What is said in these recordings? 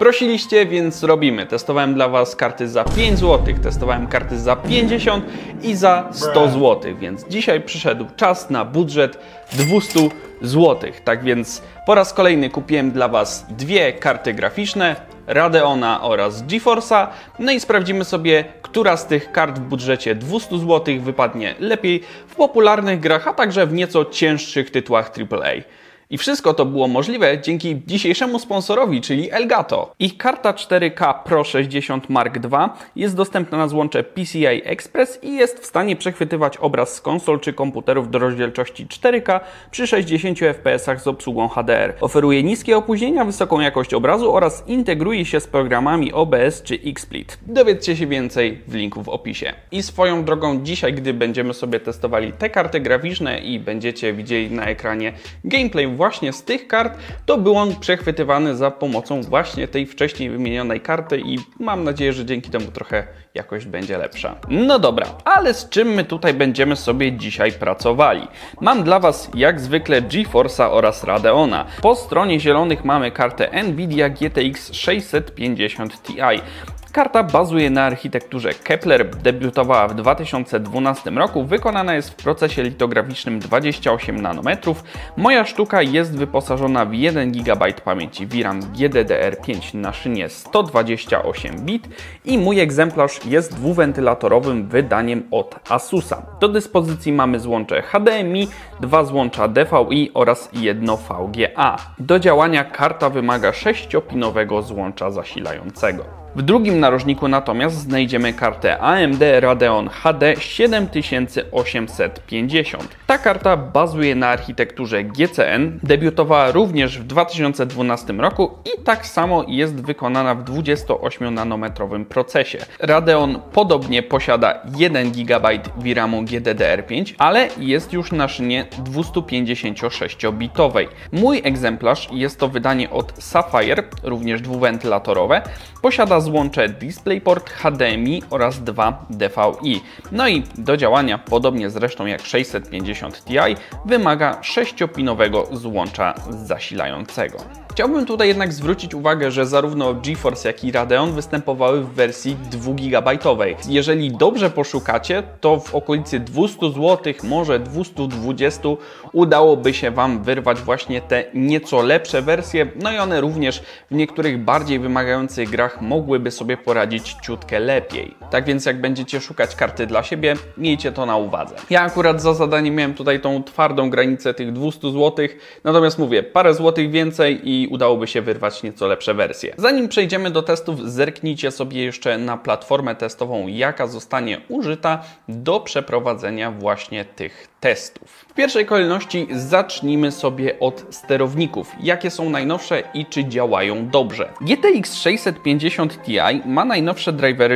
Prosiliście, więc robimy. Testowałem dla Was karty za 5 zł, testowałem karty za 50 i za 100 zł, więc dzisiaj przyszedł czas na budżet 200 zł. Tak więc po raz kolejny kupiłem dla Was dwie karty graficzne, Radeona oraz GeForce'a. No i sprawdzimy sobie, która z tych kart w budżecie 200 zł wypadnie lepiej w popularnych grach, a także w nieco cięższych tytułach AAA. I wszystko to było możliwe dzięki dzisiejszemu sponsorowi, czyli Elgato. Ich karta 4K Pro 60 Mark II jest dostępna na złącze PCI Express i jest w stanie przechwytywać obraz z konsol czy komputerów do rozdzielczości 4K przy 60 fps z obsługą HDR. Oferuje niskie opóźnienia, wysoką jakość obrazu oraz integruje się z programami OBS czy XSplit. Dowiedzcie się więcej w linku w opisie. I swoją drogą dzisiaj, gdy będziemy sobie testowali te karty graficzne i będziecie widzieli na ekranie gameplay właśnie z tych kart, to był on przechwytywany za pomocą właśnie tej wcześniej wymienionej karty i mam nadzieję, że dzięki temu trochę jakość będzie lepsza. No dobra, ale z czym my tutaj będziemy sobie dzisiaj pracowali? Mam dla Was jak zwykle GeForce'a oraz Radeona. Po stronie zielonych mamy kartę Nvidia GTX 650 Ti. Karta bazuje na architekturze Kepler, debiutowała w 2012 roku, wykonana jest w procesie litograficznym 28 nanometrów. Moja sztuka jest wyposażona w 1 GB pamięci VRAM GDDR5 na szynie 128 bit i mój egzemplarz jest dwuwentylatorowym wydaniem od Asusa. Do dyspozycji mamy złącze HDMI, dwa złącza DVI oraz jedno VGA. Do działania karta wymaga 6-pinowego złącza zasilającego. W drugim narożniku natomiast znajdziemy kartę AMD Radeon HD 7850. Ta karta bazuje na architekturze GCN, debiutowała również w 2012 roku i tak samo jest wykonana w 28-nanometrowym procesie. Radeon podobnie posiada 1 GB VRAMu GDDR5, ale jest już na szynie 256-bitowej. Mój egzemplarz jest to wydanie od Sapphire, również dwuwentylatorowe, posiada złącze DisplayPort, HDMI oraz dwa DVI. No i do działania, podobnie zresztą jak 650 Ti, wymaga 6-pinowego złącza zasilającego. Chciałbym tutaj jednak zwrócić uwagę, że zarówno GeForce, jak i Radeon występowały w wersji 2-gigabajtowej. Jeżeli dobrze poszukacie, to w okolicy 200 zł, może 220 udałoby się Wam wyrwać właśnie te nieco lepsze wersje, no i one również w niektórych bardziej wymagających grach mogłyby sobie poradzić ciutkę lepiej. Tak więc jak będziecie szukać karty dla siebie, miejcie to na uwadze. Ja akurat za zadanie miałem tutaj tą twardą granicę tych 200 zł, natomiast mówię, parę złotych więcej i udałoby się wyrwać nieco lepsze wersje. Zanim przejdziemy do testów, zerknijcie sobie jeszcze na platformę testową, jaka zostanie użyta do przeprowadzenia właśnie tych testów. W pierwszej kolejności zacznijmy sobie od sterowników. Jakie są najnowsze i czy działają dobrze? GTX 650 Ti ma najnowsze drivery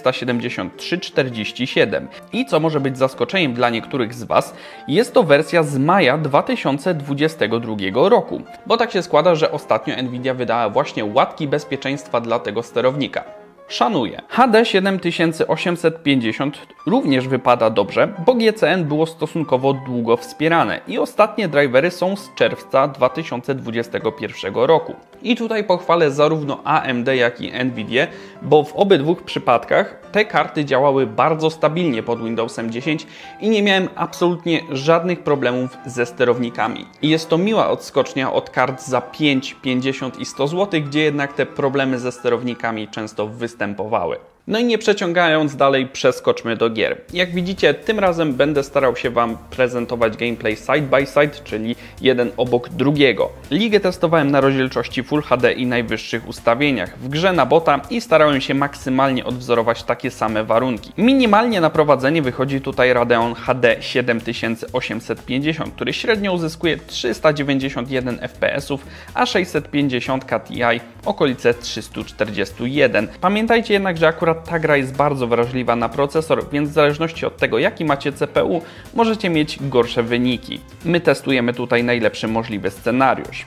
473-47 i co może być zaskoczeniem dla niektórych z Was, jest to wersja z maja 2022 roku, bo tak się składa, że ostatnio Nvidia wydała właśnie łatki bezpieczeństwa dla tego sterownika. Szanuję. HD 7850 również wypada dobrze, bo GCN było stosunkowo długo wspierane i ostatnie drivery są z czerwca 2021 roku. I tutaj pochwalę zarówno AMD, jak i Nvidia, bo w obydwu przypadkach te karty działały bardzo stabilnie pod Windowsem 10 i nie miałem absolutnie żadnych problemów ze sterownikami. I jest to miła odskocznia od kart za 5, 50 i 100 zł, gdzie jednak te problemy ze sterownikami często występowały. No i nie przeciągając dalej, przeskoczmy do gier. Jak widzicie, tym razem będę starał się Wam prezentować gameplay side by side, czyli jeden obok drugiego. Ligę testowałem na rozdzielczości Full HD i najwyższych ustawieniach w grze na bota i starałem się maksymalnie odwzorować takie same warunki. Minimalnie na prowadzenie wychodzi tutaj Radeon HD 7850, który średnio uzyskuje 391 fps, a 650 Ti okolice 341. Pamiętajcie jednak, że akurat ta gra jest bardzo wrażliwa na procesor, więc w zależności od tego, jaki macie CPU, możecie mieć gorsze wyniki. My testujemy tutaj najlepszy możliwy scenariusz.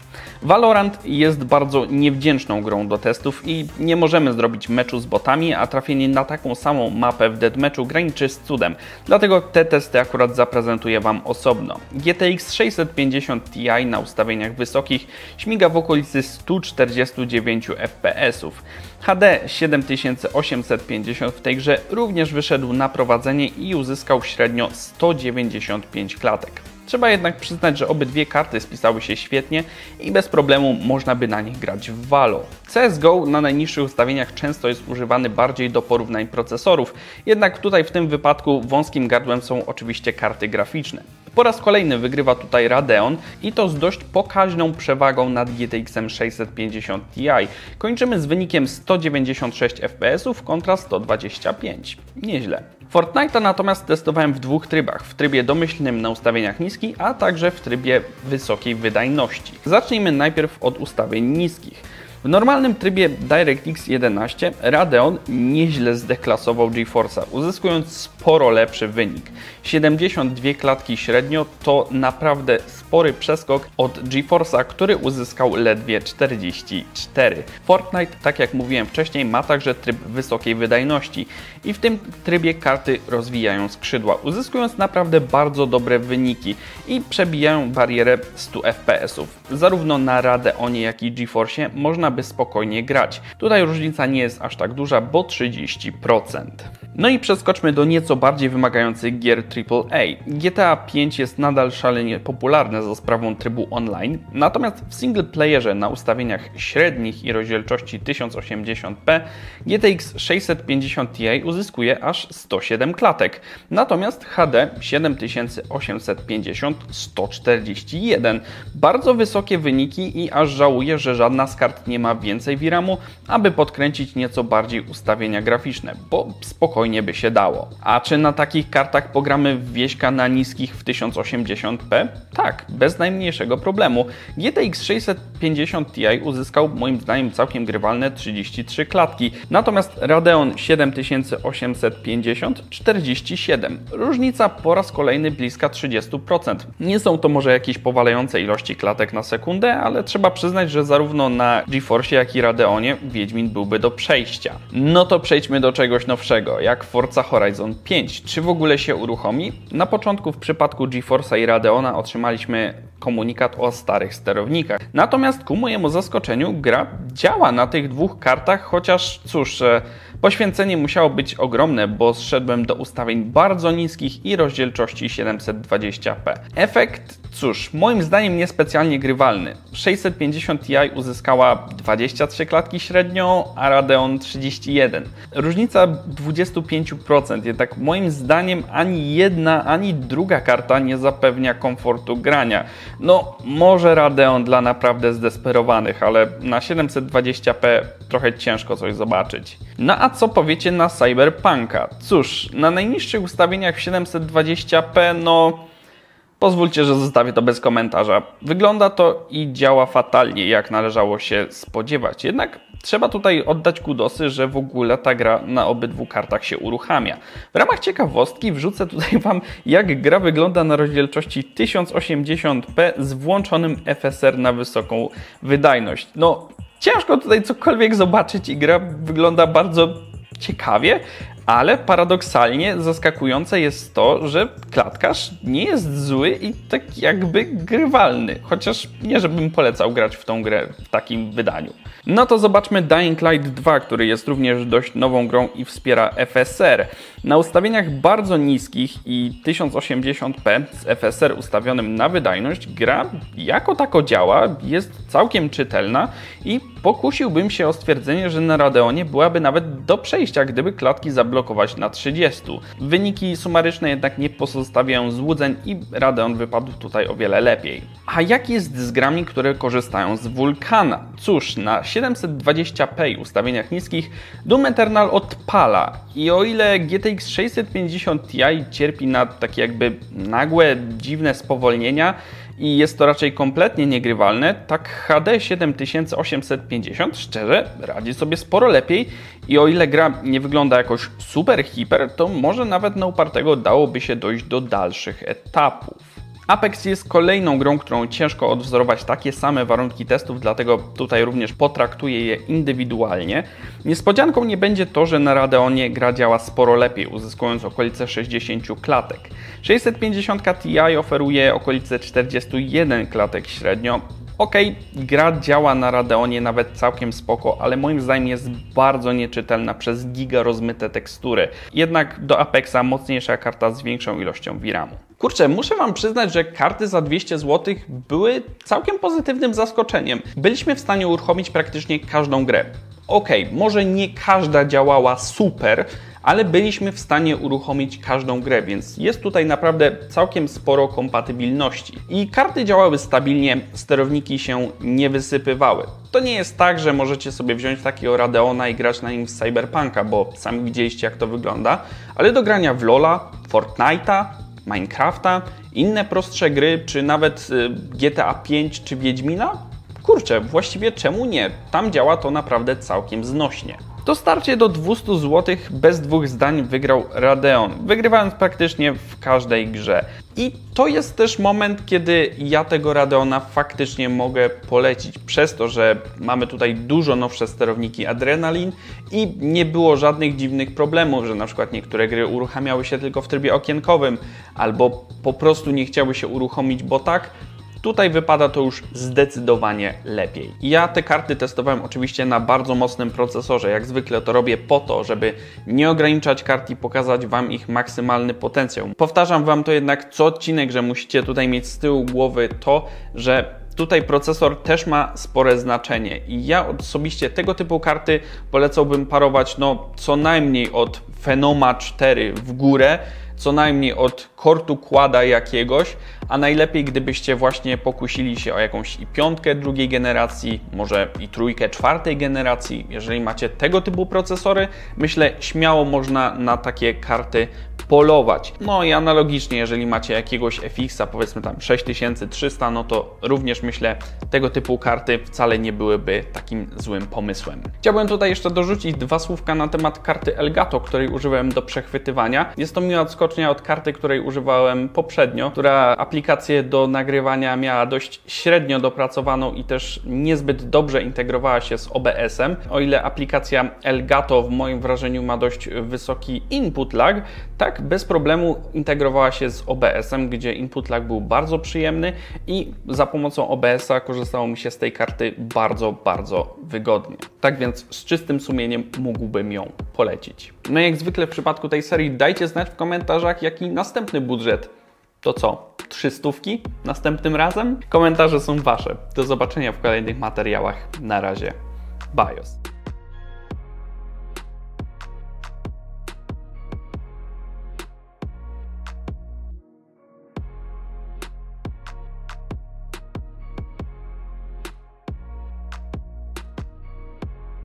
Valorant jest bardzo niewdzięczną grą do testów i nie możemy zrobić meczu z botami, a trafienie na taką samą mapę w deathmatchu graniczy z cudem. Dlatego te testy akurat zaprezentuję Wam osobno. GTX 650 Ti na ustawieniach wysokich śmiga w okolicy 149 fps. HD 7850 w tej grze również wyszedł na prowadzenie i uzyskał średnio 195 klatek. Trzeba jednak przyznać, że obydwie karty spisały się świetnie i bez problemu można by na nich grać w Valo. CSGO na najniższych ustawieniach często jest używany bardziej do porównań procesorów, jednak tutaj w tym wypadku wąskim gardłem są oczywiście karty graficzne. Po raz kolejny wygrywa tutaj Radeon i to z dość pokaźną przewagą nad GTX 650 Ti. Kończymy z wynikiem 196 fps kontra 125. Nieźle. Fortnite'a natomiast testowałem w dwóch trybach. W trybie domyślnym na ustawieniach niskich, a także w trybie wysokiej wydajności. Zacznijmy najpierw od ustawień niskich. W normalnym trybie DirectX 11 Radeon nieźle zdeklasował GeForce'a, uzyskując sporo lepszy wynik. 72 klatki średnio to naprawdę spory przeskok od GeForce'a, który uzyskał ledwie 44. Fortnite, tak jak mówiłem wcześniej, ma także tryb wysokiej wydajności i w tym trybie karty rozwijają skrzydła, uzyskując naprawdę bardzo dobre wyniki i przebijają barierę 100 fps. Zarówno na Radeonie, jak i GeForce'ie można by spokojnie grać. Tutaj różnica nie jest aż tak duża, bo 30%. No i przeskoczmy do nieco bardziej wymagających gier AAA. GTA 5 jest nadal szalenie popularne za sprawą trybu online, natomiast w singleplayerze na ustawieniach średnich i rozdzielczości 1080p GTX 650 Ti uzyskuje aż 107 klatek, natomiast HD 7850 141. Bardzo wysokie wyniki i aż żałuję, że żadna z kart nie ma więcej VRAM-u, aby podkręcić nieco bardziej ustawienia graficzne, bo spokojnie by się dało. A czy na takich kartach pogramy w wieśka na niskich w 1080p? Tak, bez najmniejszego problemu. GTX 650 Ti uzyskał moim zdaniem całkiem grywalne 33 klatki, natomiast Radeon 7850 47. Różnica po raz kolejny bliska 30%. Nie są to może jakieś powalające ilości klatek na sekundę, ale trzeba przyznać, że zarówno na GeForce'ie, jak i Radeonie Wiedźmin byłby do przejścia. No to przejdźmy do czegoś nowszego, jak Forza Horizon 5. Czy w ogóle się uruchomi? Na początku w przypadku GeForce'a i Radeona otrzymaliśmy komunikat o starych sterownikach. Natomiast ku mojemu zaskoczeniu gra działa na tych dwóch kartach, chociaż cóż, poświęcenie musiało być ogromne, bo zszedłem do ustawień bardzo niskich i rozdzielczości 720p. Efekt, cóż, moim zdaniem niespecjalnie grywalny. 650 Ti uzyskała 23 klatki średnio, a Radeon 31. Różnica 25%, jednak moim zdaniem ani jedna, ani druga karta nie zapewnia komfortu grania. No, może Radeon dla naprawdę zdesperowanych, ale na 720p trochę ciężko coś zobaczyć. No a co powiecie na Cyberpunka? Cóż, na najniższych ustawieniach w 720p, no pozwólcie, że zostawię to bez komentarza. Wygląda to i działa fatalnie, jak należało się spodziewać. Jednak trzeba tutaj oddać kudosy, że w ogóle ta gra na obydwu kartach się uruchamia. W ramach ciekawostki wrzucę tutaj Wam, jak gra wygląda na rozdzielczości 1080p z włączonym FSR na wysoką wydajność. No, ciężko tutaj cokolwiek zobaczyć i gra wygląda bardzo ciekawie, ale paradoksalnie zaskakujące jest to, że klatkarz nie jest zły i tak jakby grywalny. Chociaż nie, żebym polecał grać w tą grę w takim wydaniu. No to zobaczmy Dying Light 2, który jest również dość nową grą i wspiera FSR. Na ustawieniach bardzo niskich i 1080p z FSR ustawionym na wydajność gra jako tako działa, jest całkiem czytelna i pokusiłbym się o stwierdzenie, że na Radeonie byłaby nawet do przejścia, gdyby klatki zablokować na 30. Wyniki sumaryczne jednak nie pozostawiają złudzeń i Radeon wypadł tutaj o wiele lepiej. A jak jest z grami, które korzystają z Vulkana? Cóż, na 720p ustawieniach niskich Doom Eternal odpala i o ile GTX 650 Ti cierpi na takie jakby nagłe, dziwne spowolnienia i jest to raczej kompletnie niegrywalne, tak HD 7850 szczerze radzi sobie sporo lepiej i o ile gra nie wygląda jakoś super hiper, to może nawet na upartego dałoby się dojść do dalszych etapów. Apex jest kolejną grą, którą ciężko odwzorować takie same warunki testów, dlatego tutaj również potraktuję je indywidualnie. Niespodzianką nie będzie to, że na Radeonie gra działa sporo lepiej, uzyskując okolice 60 klatek. 650 Ti oferuje okolice 41 klatek średnio. Gra działa na Radeonie nawet całkiem spoko, ale moim zdaniem jest bardzo nieczytelna przez giga rozmyte tekstury. Jednak do Apexa mocniejsza karta z większą ilością VRAMu. Kurczę, muszę Wam przyznać, że karty za 200 zł były całkiem pozytywnym zaskoczeniem. Byliśmy w stanie uruchomić praktycznie każdą grę. Może nie każda działała super, ale byliśmy w stanie uruchomić każdą grę, więc jest tutaj naprawdę całkiem sporo kompatybilności. I karty działały stabilnie, sterowniki się nie wysypywały. To nie jest tak, że możecie sobie wziąć takiego Radeona i grać na nim w Cyberpunka, bo sami widzieliście, jak to wygląda, ale do grania w LoL'a, Fortnite'a, Minecrafta, inne prostsze gry, czy nawet GTA 5 czy Wiedźmina? Kurczę, właściwie czemu nie? Tam działa to naprawdę całkiem znośnie. To starcie do 200 zł bez dwóch zdań wygrał Radeon, wygrywając praktycznie w każdej grze. I to jest też moment, kiedy ja tego Radeona faktycznie mogę polecić, przez to, że mamy tutaj dużo nowsze sterowniki Adrenalin i nie było żadnych dziwnych problemów, że na przykład niektóre gry uruchamiały się tylko w trybie okienkowym, albo po prostu nie chciały się uruchomić, bo tak. Tutaj wypada to już zdecydowanie lepiej. Ja te karty testowałem oczywiście na bardzo mocnym procesorze. Jak zwykle to robię po to, żeby nie ograniczać kart i pokazać Wam ich maksymalny potencjał. Powtarzam Wam to jednak co odcinek, że musicie tutaj mieć z tyłu głowy to, że tutaj procesor też ma spore znaczenie i ja osobiście tego typu karty polecałbym parować co najmniej od Phenoma 4 w górę, co najmniej od Core Quada jakiegoś, a najlepiej gdybyście właśnie pokusili się o jakąś i piątkę drugiej generacji, może i trójkę czwartej generacji. Jeżeli macie tego typu procesory, myślę, śmiało można na takie karty polować. No i analogicznie, jeżeli macie jakiegoś FX-a, powiedzmy tam 6300, no to również myślę, tego typu karty wcale nie byłyby takim złym pomysłem. Chciałbym tutaj jeszcze dorzucić dwa słówka na temat karty Elgato, której używałem do przechwytywania. Jest to miła odskocznia od karty, której używałem poprzednio, która aplikację do nagrywania miała dość średnio dopracowaną i też niezbyt dobrze integrowała się z OBS-em. O ile aplikacja Elgato w moim wrażeniu ma dość wysoki input lag, tak bez problemu integrowała się z OBS-em, gdzie input lag był bardzo przyjemny i za pomocą OBS-a korzystało mi się z tej karty bardzo, bardzo wygodnie. Tak więc z czystym sumieniem mógłbym ją polecić. No i jak zwykle w przypadku tej serii dajcie znać w komentarzach, jaki następny budżet. To co? 300 następnym razem? Komentarze są Wasze. Do zobaczenia w kolejnych materiałach. Na razie. Bajos.